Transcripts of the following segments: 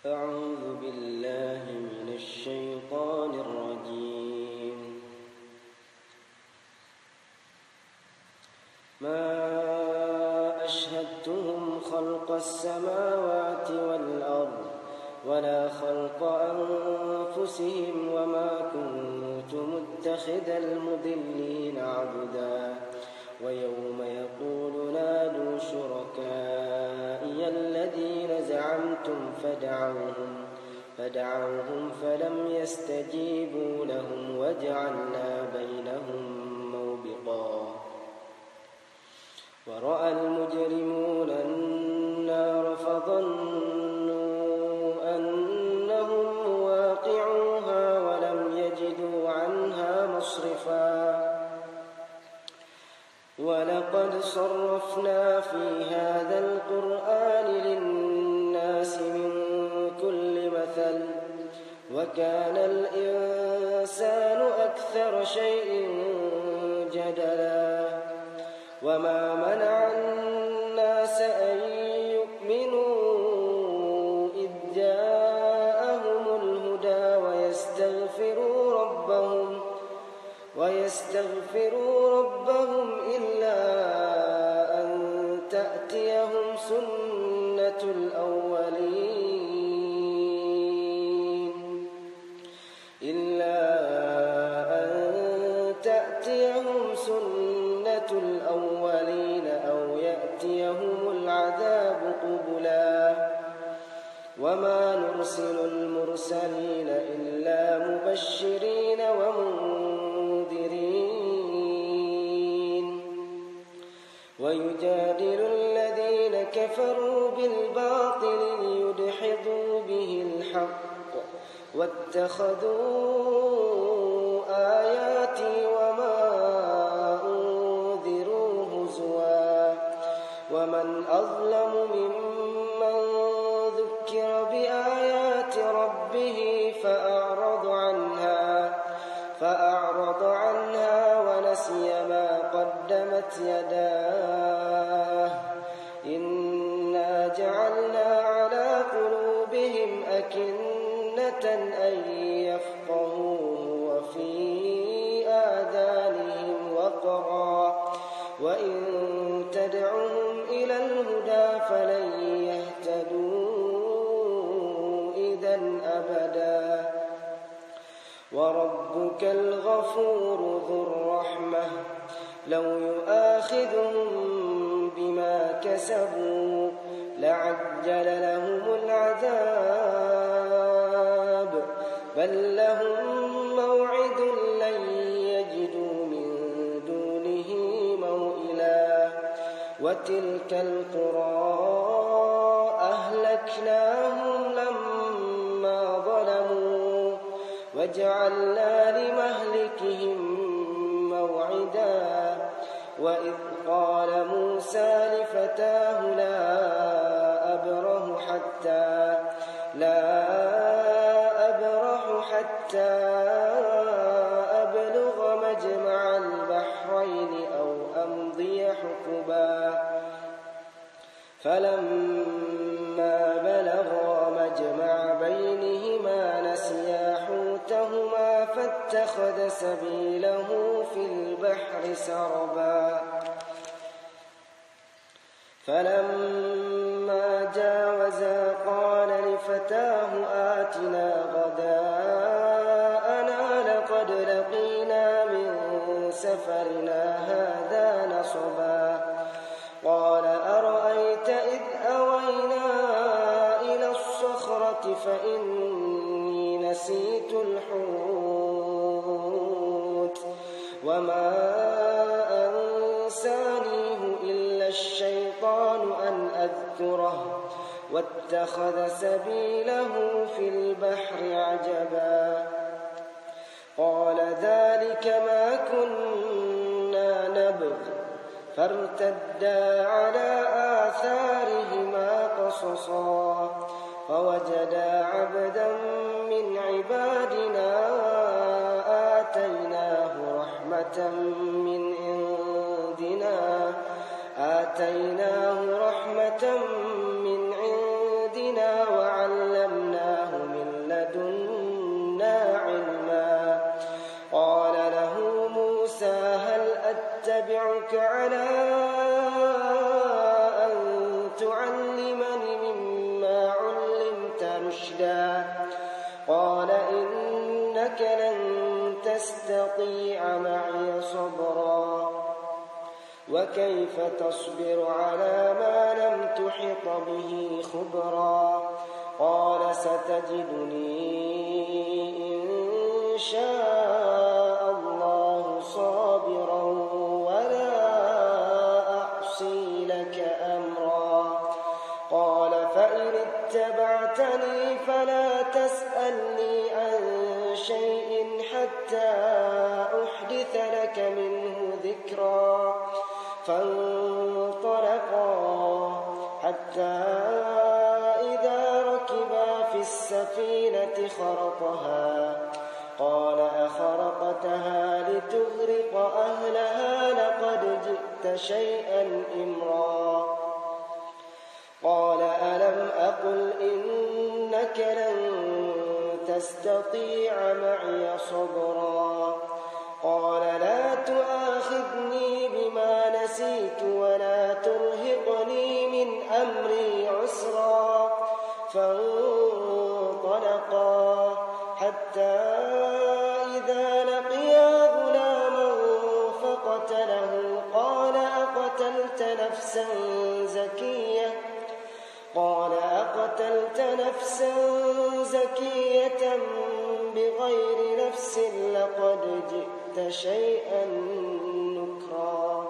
أعوذ بالله من الشيطان الرجيم. ما أشهدتهم خلق السماوات والأرض ولا خلق أنفسهم وما كنت متخذ المضلين عضدا ويوم يقول نادوا شركائي الذين زعمتم فدعوهم فلم يستجيبوا لهم وجعلنا بينهم موبقا ورأى المجرمون النار فظنوا أنهم مواقعوها ولم يجدوا عنها مصرفا ولقد صرفنا في هذا القرآن للناس من كل مثل وكان الإنسان أكثر شيء جدلا وما منع الناس أن يؤمنوا إذ جاءهم الهدى ويستغفروا ربهم إلا أن تأتيهم سنة الأولين أو يأتيهم العذاب قبلا وما نرسل المرسلين إلا مبشرين ومنذرين ويجادل الذين كفروا بالباطل ليدحضوا به الحق واتخذوا آياتي وما أنذروا هزوا ومن أظلم ممن ذكر بآيات ربه فأعرض عنها ونسي ما قدمت يداه إنا جعلنا على قلوبهم أكنة أن يفقهوه وفي آذانهم وقرا وإن تدعهم إلى الهدى فلن يهتدوا إذا أبدا وربك الغفور ذو الرحمة لو يؤاخذهم بما كسبوا لعجل لهم العذاب بل لهم موعد لن يجدوا من دونه موئلا وتلك القرى أهلكناهم لما ظلموا وجعلنا لمهلكهم موعدا وإذ قال موسى لفتاه لا أبرح حتى أبلغ مجمع البحرين أو أمضي حقبا فلما بلغا مجمع بينهما نسيا حوتهما فاتخذ سبيله في البحر سربا فلما جاوزا قال لفتاه آتنا غداءنا لقد لقينا من سفرنا هذا نصبا قال أرأيت إذ أوينا إلى الصخرة فإني نسيت الحوت وما أنسانيه إلا الشيطان أن أذكره واتخذ سبيله في البحر عجبا قال ذلك ما كنا نبغ فارتدا على آثارهما قصصا فوجدا عبدا من عبادنا آتيناه رحمة من عندنا وعلمناه على أن تعلمني مما علمت رشدا قال إنك لن تستطيع معي صبرا وكيف تصبر على ما لم تحط به خبرا قال ستجدني إن شاء الله صابرا ولا أعصي لك أمرا قال فإن اتبعتني فلا تسألني عن شيء حتى أحدث لك منه ذكرا فانطلقا حتى إذا ركبا في السفينة خرقها قال أخرقتها لتغرق أهلها لقد جئت شيئا إمرا قال ألم أقل إنك لن تستطيع معي صبرا قال لا تؤاخذني بما نسيت ولا ترهقني من أمري عسرا فانطلقا حتى إذا لقيا غلاما فقتله قال أقتلت نفسا زكية بغير نفس لقد جئت شيئا نكرا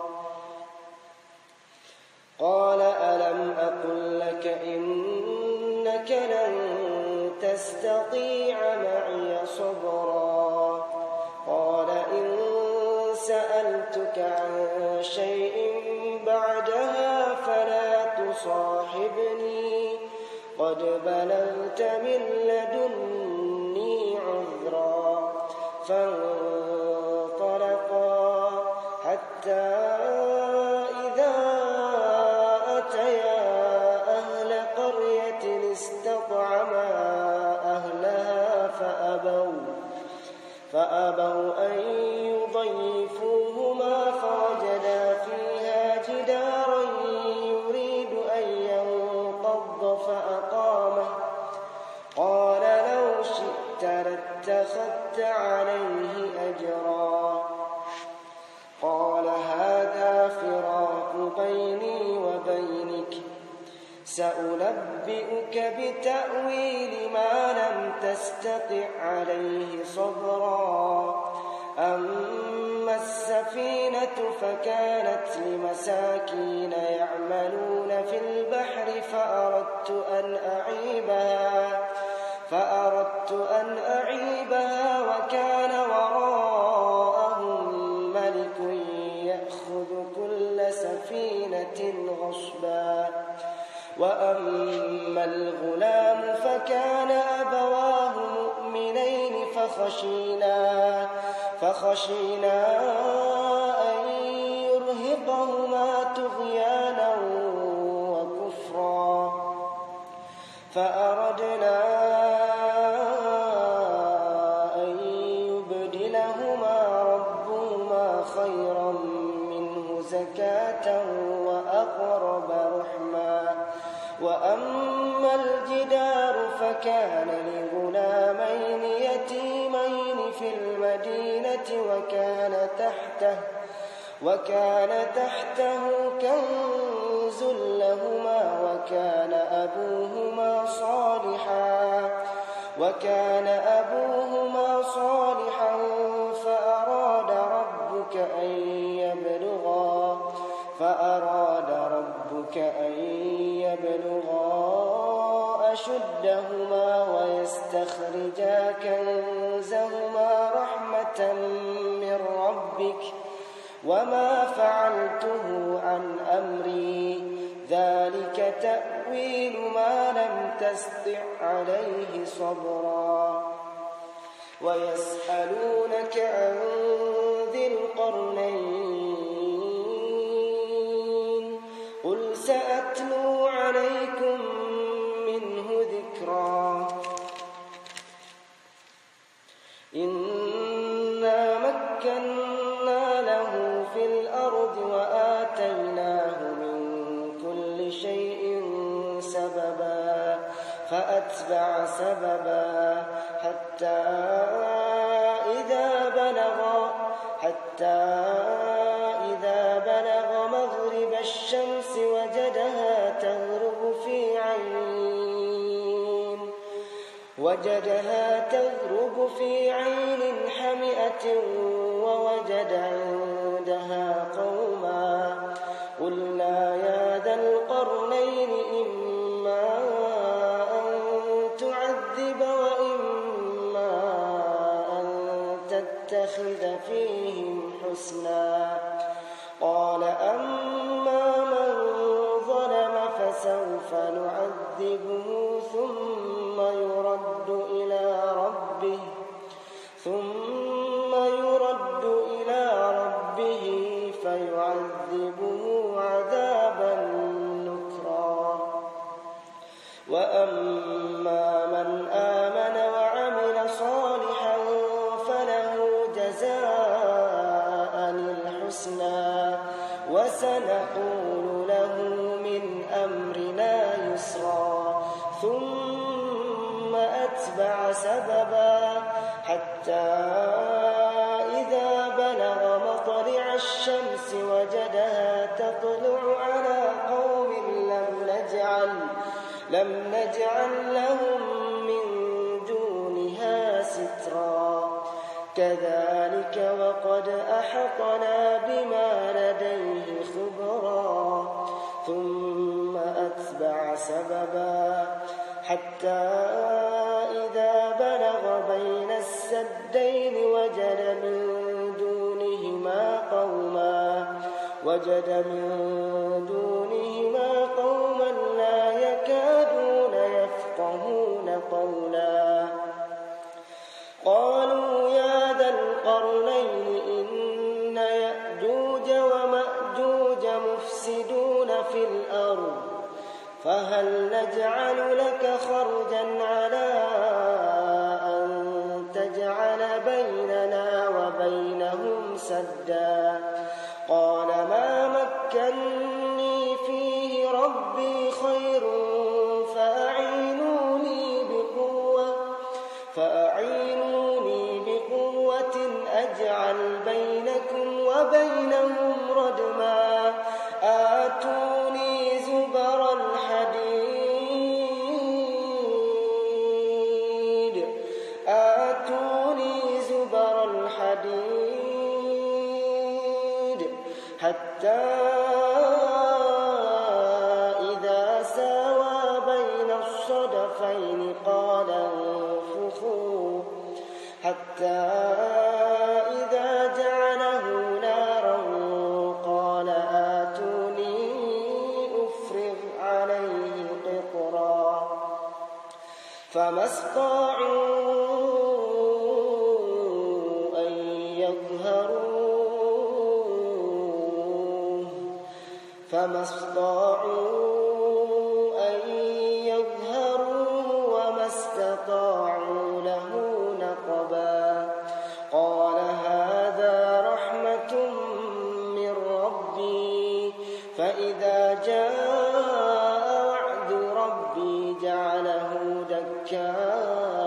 قال ألم أقل لك إنك لن تستطيع معي صبرا قال إن سألتك عن شيء بعدها فلا تصاحبني قد بلغت من لدني عذرا فانطلقا حتى إذا أتيا أهل قرية استطعما أهلها فأبوا أن يضيفوهما فوجدا فيها جدارا يريد أن ينقض فأقامه قال لو شئت لاتخذت عليه أجرا قال هذا فراق بيني وبينك سأنبئك بتأويل ما لم تستطع عليه صبرا أما السفينة فكانت لمساكين يعملون في البحر فأردت أن أعيبها وكان وراءهم ملك يأخذ كل سفينة غصبا وأما الغلام فكان أبواه مؤمنين فخشينا أن يرهقهما طغيانا وكفرا فأردنا أن يبدلهما ربهما خيرا منه زكاة وأقرب رحما وأما الجدار فكان لغلامين يتيمين في المدينة وكان تحته كنز لهما وكان أبوهما صالحا فأراد ربك أن يبلغا أشدهما ويستخرجا كنزهما رحمة من ربك وما فعلته عن أمري ذلك تأويل ما لم تستطع عليه صبرا ويسألونك عن ذي القرنين قل سأتلو عليكم منه ذكرا إنا مكنا له في الأرض وآتيناه فأتبع سببا حتى إذا بلغ مغرب الشمس وجدها تغرب في عين حمئة ووجد عندها قوما قلنا يا ذا القرنين إما أن تعذب وإما أن تتخذ فيهم حسنا قال أما من ظلم فسوف نعذبه ثم يرد إلى ربه فيعذبه عذابا نكرا وأما من آمن وعمل صالحا فله جزاء الحسنى وسنقول له من أمرنا يسرا ثم أتبع سببا حتى إذا بلغ مطلع الشمس وجدها تطلع على قوم لم نجعل لهم من دونها سترا كذلك وقد أحطنا بما لديه خبرا ثم أتبع سببا حتى إذا بلغ بين السدين وجد من دونهما قوما لا يكادون يفقهون قولا قالوا يا ذا القرنين إن يأجوج ومأجوج مفسدون في الأرض فهل نجعل لك خرجا على أن تجعل بيننا وبينهم سدا قال ما مكني فيه ربي خير فأعينوني بقوة أجعل بينكم وبينهم ردما آتوني زبر الحديد حتى إذا ساوى بين الصدفين قال انفخوا حتى إذا جعله نارا قال آتوني أفرغ عليه قطرا فما استطاعوا أن يظهروه وما استطاعوا له نقبا قال هذا رحمة من ربي فإذا جاء وعد ربي جعله دكا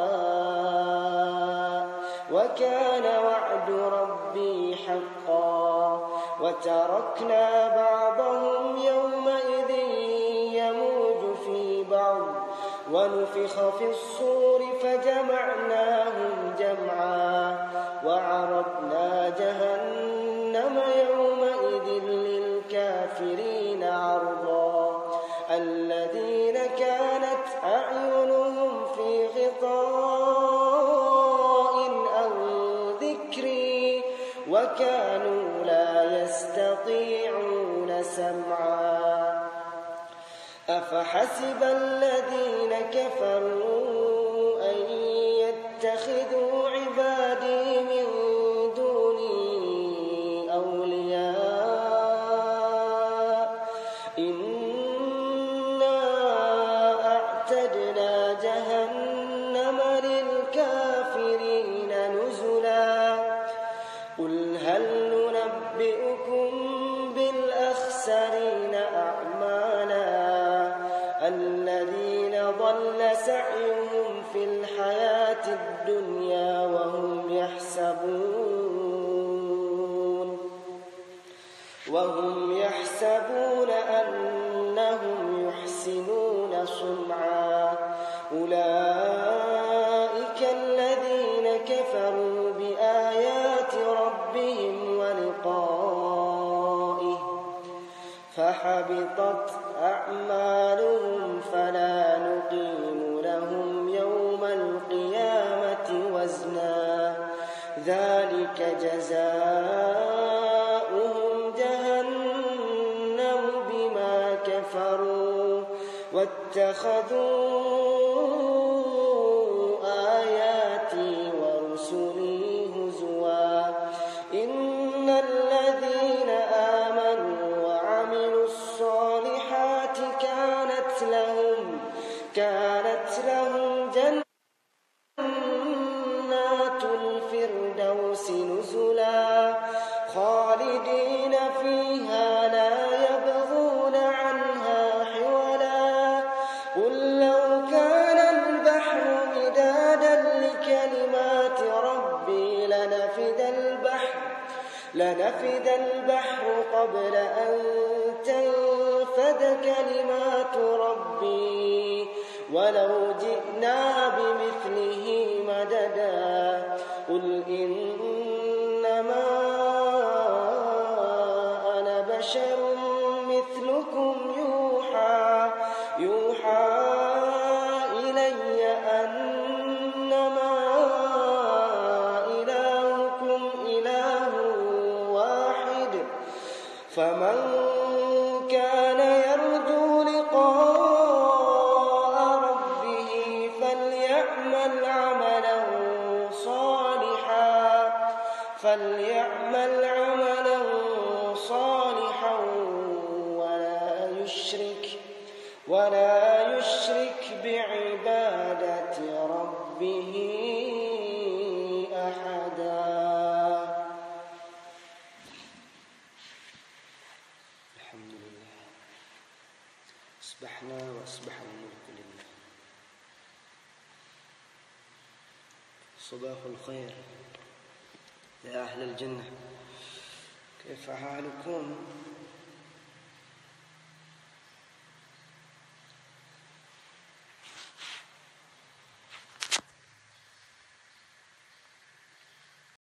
وكان وعد ربي حقا وتركنا بعضهم يومئذ يموج في بعض ونفخ في الصور فجمعناهم جمعا وعرضنا جهنم يومئذ للكافرين عرضا الذين كانت أعينهم في غطاء عن ذكري وكانوا لا يستطيعون سمعا أفحسب الذين كفروا أن يتخذوا عبادي من دوني أولياء إنا أعتدنا جهنم للكافرين نزلا قل هل ننبئكم بالأخسرين أعمالا الذين ضل وضل سعيهم في الحياة الدنيا وهم يحسبون أنهم يحسنون صنعا أولئك الذين كفروا بآيات ربهم ولقائه فحبطت أعمالهم فلا نقيم لهم يوم القيامة وزنا ذلك جزاؤهم جهنم بما كفروا واتخذوا آياتي ورسلي هزوا إن الذين آمنوا وعملوا الصالحات كانت لهم جنات الفردوس نزلا خالدين فيها لا يبغون عنها حولا قل لو كان البحر مدادا لكلمات ربي لنفد البحر قبل أن تنفد كلمات ربي ولو جئنا بمثله مددا قل إنما أنا بشر مثلكم يوحى إلي أنما إلهكم إله واحد فمن كان يرجو لقاء ربه فليعمل عملا صالحا ولا يشرك بعبادة ربه أحدا. الحمد لله أصبحنا وأصبح الملك لله. صباح الخير يا أهل الجنة، كيف حالكم؟